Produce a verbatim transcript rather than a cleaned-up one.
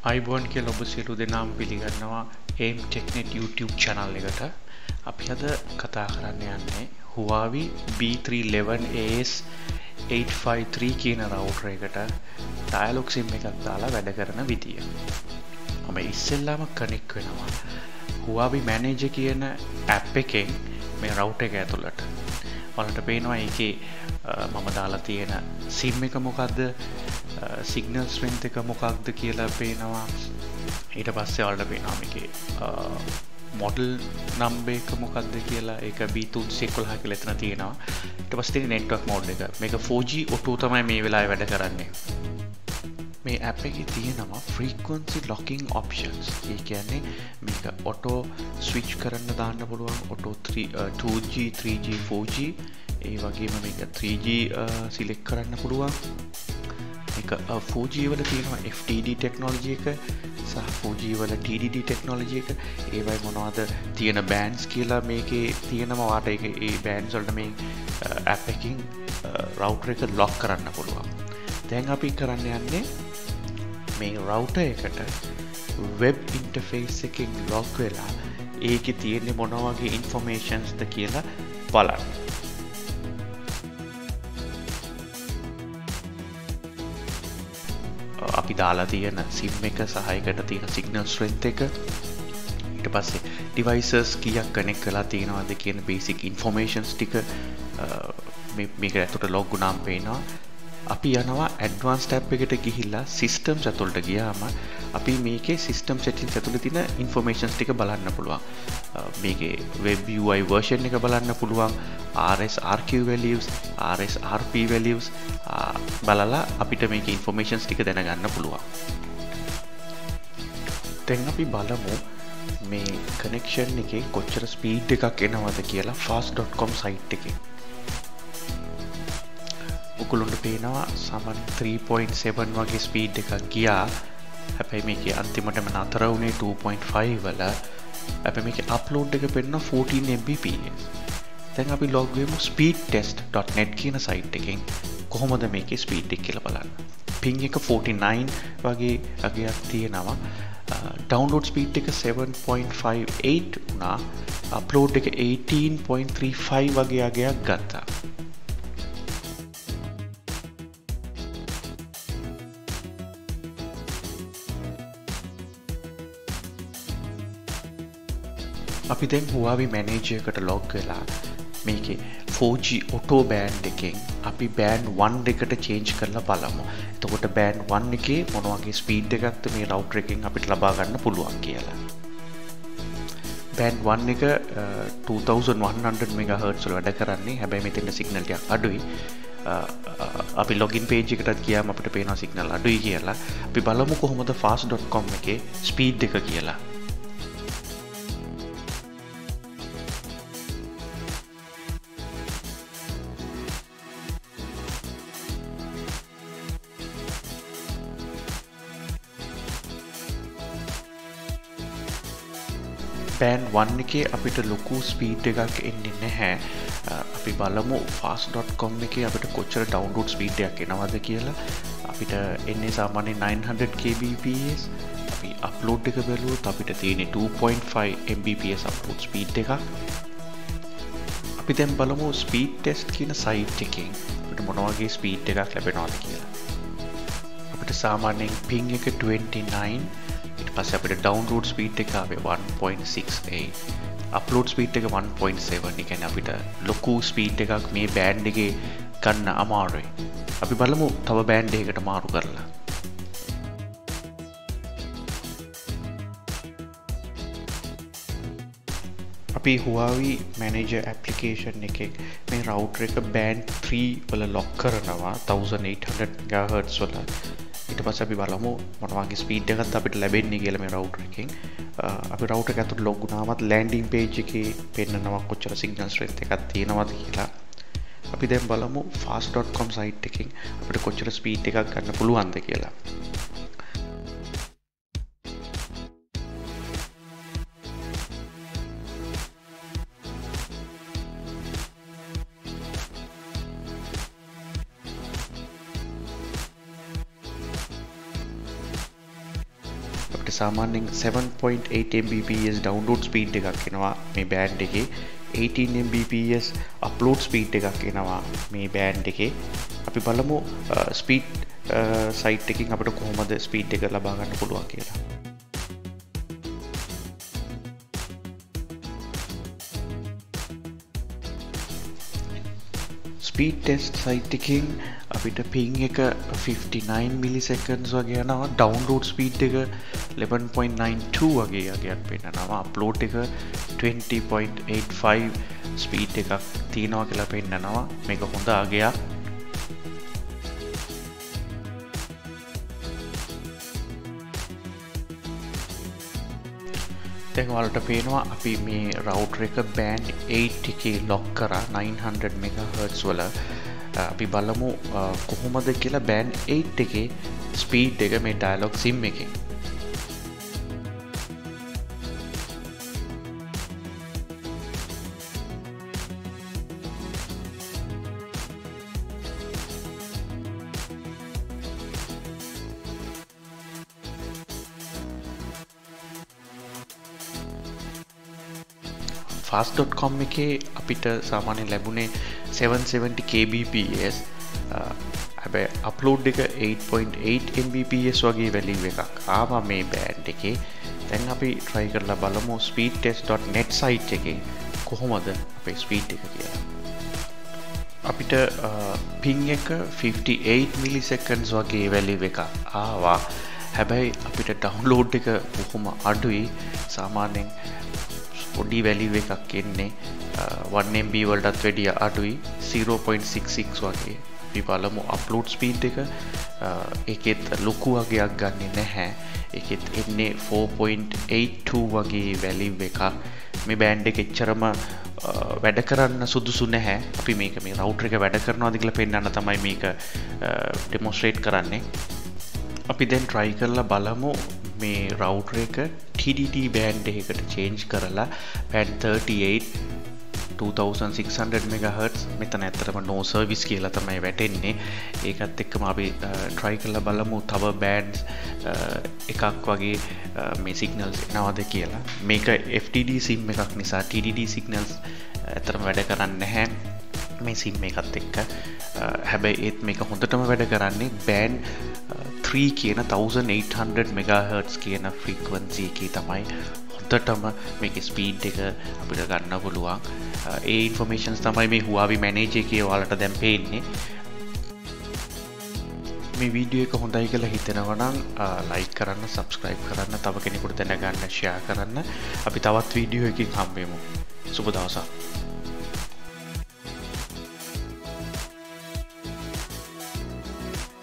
අයිබෝන් කියලා ඔබ සියලු දෙනාම පිළිගන්නවා aim technet YouTube channel එකට. අපි අද කතා කරන්න යන්නේ Huawei B three eleven A S eight five three කියන router එකට dialog sim එකක් දාලා වැඩ කරන විදිය. මම ඉස්සෙල්ලාම connect වෙනවා Huawei Manager කියන app එකෙන් මේ router එක ඇතුළට. ඔයාලට පේනවා ඒකේ මම දාලා තියෙන sim එක මොකද්ද, signal strength එක මොකක්ද කියලා පේනවා. ඊට පස්සේ ඔයාලට පේනවා මේකේ model number එක මොකක්ද කියලා. ඒක B three eleven කියලා එතන තියෙනවා. ඊට පස්සේ තියෙන network mode එක. මේක four G auto තමයි මේ වෙලාවේ වැඩ කරන්නේ. මේ app එකේ තියෙනවා frequency locking options. ඒ කියන්නේ මේක auto switch කරන්න දාන්න පුළුවන්. auto two G three G four G ඒ වගේම මේක three G select කරන්න පුළුවන්. මේක four G වල තියෙනවා F T D technology එක සහ four G වල T D D technology එක. ඒවයි මොනවද තියෙන bands කියලා මේකේ තියෙනවා. වාට ඒක ඒ bands වලට මේ app එකකින් router එක lock කරන්න පුළුවන්. දැන් අපි කරන්න යන්නේ මේ router එකට web interface එකකින් log වෙලා ඒකේ තියෙන මොන වගේ informations ද කියලා බලන්න. අපි දාලා තියෙන sim එක සහ ඒකට තියෙන signal strength එක, ඊට පස්සේ devices කීයක් connect කරලා තියෙනවද කියන basic informations ටික මේක ඇතුළට log වුණාම පේනවා. අපි යනවා advanced tab එකට ගිහිල්ලා systems ඇතුළට ගියාම අපි මේකේ system settings ඇතුළේ තියෙන informations ටික බලන්න පුළුවන්. මේකේ web U I version එක බලන්න පුළුවන්, R S R Q values, R S R P values බලලා අපිට මේකේ informations ටික දැනගන්න පුළුවන්. දැන් අපි බලමු මේ connection එකේ කොච්චර speed එකක් එනවද කියලා fast dot com site එකේ. ඔකුලුන්ට පේනවා සාමාන්‍ය three point seven වගේ ස්පීඩ් එකක් ගියා. හැබැයි මේකේ අන්තිමටම නතර වුණේ two point five වල. හැබැයි මේකේ අප්ලෝඩ් එක පෙන්නන fourteen M B P S. දැන් අපි log වෙමු speedtest dot net කියන site එකෙන් කොහොමද මේකේ ස්පීඩ් එක කියලා බලන්න. ping එක forty-nine වගේ අගයක් තියෙනවා. download speed එක seven point five eight වුණා. upload එක eighteen point three five වගේ අගයක් ගත්තා. අපි දැන් Huawei Manager එකට log වෙලා මේකේ four G auto band එකෙන් අපි band one එකට change කරලා බලමු. එතකොට band one එකේ මොන වගේ speed එකක්ද මේ router එකෙන් අපිට ලබා ගන්න පුළුවන් කියලා. band one එක twenty-one hundred megahertz වල වැඩ කරන්නේ. හැබැයි මෙතන signal ටිකක් අඩුයි. අපි login page එකටත් ගියාම අපිට පේනවා signal අඩුයි කියලා. අපි බලමු කොහොමද fast dot com එකේ speed එක කියලා. band one එකේ අපිට ලොකු ස්පීඩ් එකක් එන්නේ නැහැ. අපි බලමු fast dot com එකේ අපිට කොච්චර download ස්පීඩ් එකක් එනවද කියලා. අපිට එන්නේ සාමාන්‍යයෙන් nine hundred kbps. අපි upload එක බැලුවොත් අපිට තියෙන්නේ two point five M B P S upload speed එකක්. අපි දැන් බලමු speed test කියන site එකෙන් අපිට මොන වගේ ස්පීඩ් එකක් ලැබෙනවද කියලා. අපිට සාමාන්‍යයෙන් ping එක twenty-nine, ඊට පස්සේ අපිට download speed එක ආවේ one point six eight, upload speed එක one point seven. ඒ කියන්නේ අපිට ලොකු speed එකක් මේ band එකේ ගන්න අමාරුයි. අපි බලමු තව band එකකට මාරු කරලා. අපි Huawei Manager application එකේ මේ router එක band three වල lock කරනවා eighteen hundred megahertz වල. ඊට පස්සේ අපි බලමු මොන වගේ ස්පීඩ් එකක්ද අපිට ලැබෙන්නේ කියලා මේ router එකෙන්. අපි router එක ඇතුළට log වුණාමත් landing page එකේ පෙන්නනවා කොච්චර signal strength එකක් තියෙනවද කියලා. අපි දැන් බලමු fast dot com site එකෙන් අපිට කොච්චර ස්පීඩ් එකක් ගන්න පුළුවන්ද කියලා. අපිට සාමාන්‍යයෙන් seven point eight Mbps download speed එකක් එනවා මේ බෑන්ඩ් එකේ. eighteen Mbps upload speed එකක් එනවා මේ බෑන්ඩ් එකේ. අපි බලමු ස්පීඩ් සයිට් එකකින් අපිට කොහොමද ස්පීඩ් එක ලබා ගන්න පුළුවන් කියලා. ස්පීඩ් ටෙස්ට් සයිට් එකකින් අපිට ping එක fifty-nine milliseconds වගේ යනවා. download speed එක eleven point nine two වගේ යගයක් පෙන්නනවා. upload එක twenty point eight five speed එකක් තියෙනවා කියලා පෙන්නනවා. මේක හොඳ අගයක්. දැන් ඔයාලට පේනවා අපි මේ රවුටර් එක බෑන්ඩ් eight එකේ ලොක් කරා nine hundred megahertz වල. අපි බලමු කොහොමද කියලා බෑන්ඩ් eight එකේ ස්පීඩ් එක මේ ඩයලොග් සිම් එකේ. fast dot com එකේ අපිට සාමාන්‍යයෙන් ලැබුණේ seven seventy kbps. හැබැයි අප්ලෝඩ් එක eight point eight mbps වගේ වැලියු එකක් ආවා මේ බෑන්ඩ් එකේ. දැන් අපි try කරලා බලමු speedtest dot net site එකේ කොහොමද අපේ ස්පීඩ් එක කියලා. අපිට ping එක fifty-eight milliseconds වගේ වැලියු එකක් ආවා. හැබැයි අපිට download එක බොහොම අඩුයි. සාමාන්‍යයෙන් පොඩි වැලියු එකක් එන්නේ one M B වලටත් වැඩිය අඩුයි zero point six six වගේ. අපි බලමු අප්ලෝඩ් ස්පීඩ් එක. ඒකෙත් ලොකු වගේක් ගන්නෙ නැහැ. ඒකෙත් එන්නේ four point eight two වගේ වැලියු එකක්. මේ බෑන්ඩ් එක එච්චරම වැඩ කරන්න සුදුසු නැහැ. අපි මේක මේ රවුටර් එක වැඩ කරනවාද කියලා පෙන්වන්න තමයි මේක ඩෙමොන්ස්ට්‍රේට් කරන්නේ. අපි දැන් try කරලා බලමු මේ රවුටර් එක T D D බෑන්ඩ් එකකට change කරලා band thirty-eight twenty-six hundred megahertz මෙතන ඇත්තටම no service කියලා තමයි වැටෙන්නේ. ඒකත් එක්කම අපි try කරලා බලමු තව bands එකක් වගේ මේ signals එනවද කියලා. මේක F T D sim එකක් නිසා T D D signals ඇත්තටම වැඩ කරන්නේ නැහැ මේ sim එකත් එක්ක. හැබැයි ඒත් මේක හොඳටම වැඩ කරන්නේ band three කියන eighteen hundred megahertz කියන frequency එකේ තමයි හොඳටම මේකේ speed එක අපිට ගන්න පුළුවන්. ඒ informations තමයි මේ Huawei Manage එකේ ඔයාලට දැන් පේන්නේ. මේ වීඩියෝ එක හොඳයි කියලා හිතෙනවා නම් like කරන්න, subscribe කරන්න, තව කෙනෙකුට දැනගන්න share කරන්න. අපි තවත් වීඩියෝ එකකින් හම්බෙමු. සුබ දවසක්.